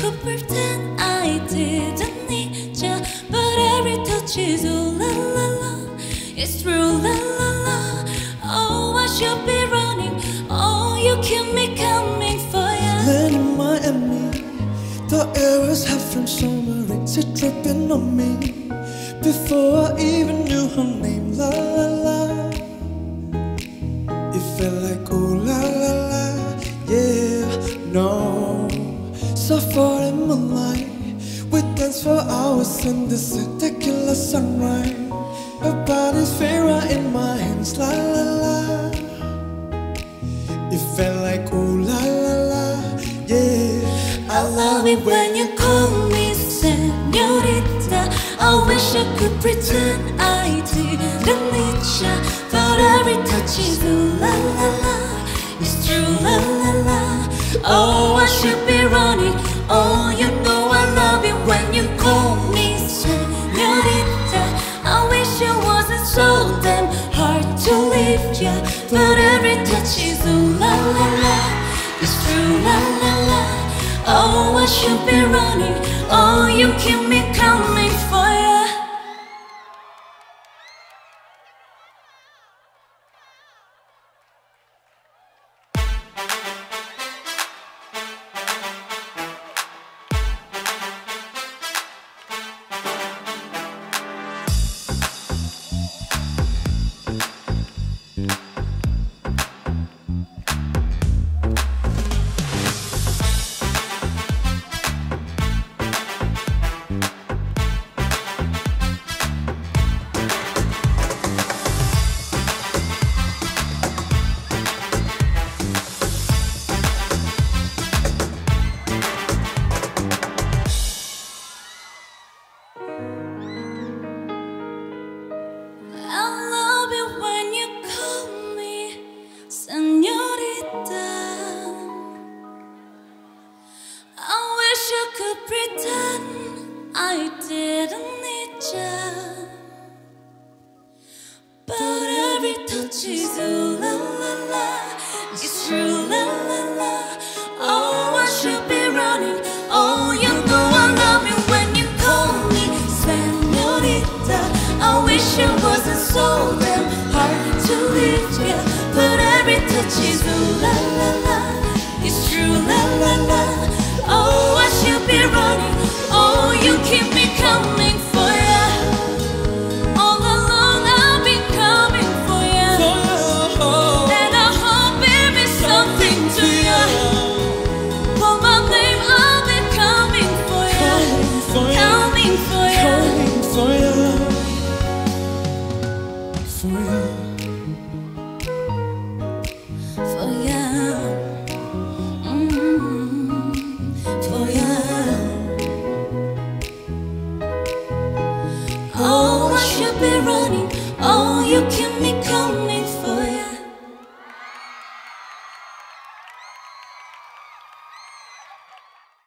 could pretend I didn't need you, but every touch is ooh la la la. It's true la la la. Oh, I should be running. Oh, you keep me coming for you. Land in Miami, the air was hot from summer rains, it dripping on me. Before I even knew her name, la la la. It felt like ooh la la la, yeah, no. So far in moonlight, we danced for hours in the spectacular sunrise. Her body's fairer in my hands, la la la. It felt like ooh la la la, yeah. I love it when you call me señorita. I wish I could pretend I didn't need ya, but every touch is ooh la la la. It's true la la la. Oh, I should be running. Oh, you know I love it when you call me señorita. I wish it wasn't so damn hard to leave ya, but every touch is ooh la la la. It's true la la la. Oh, I should be running. Oh, you keep me coming for ya. I didn't need you, but every touch is ooh la la la. It's true la la la. Oh, I should be running. Oh, you know I love you when you call me señorita. I wish it wasn't so damn hard to leave you, but every touch is ooh la la la. It's true la la la. Oh, I should be running. Oh, you keep me coming for ya. All along I've been coming for ya, and I hope it means something to ya. For my name I'll be coming for ya, coming for ya, coming for ya, for ya, for ya, for ya. Oh, I should be running. Oh, you keep me coming